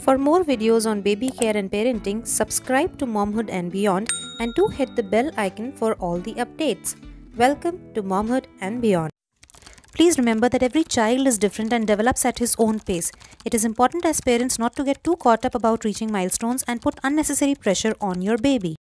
For more videos on baby care and parenting, subscribe to Momhood and Beyond and do hit the bell icon for all the updates. Welcome to Momhood and Beyond. Please remember that every child is different and develops at his own pace. It is important as parents not to get too caught up about reaching milestones and put unnecessary pressure on your baby.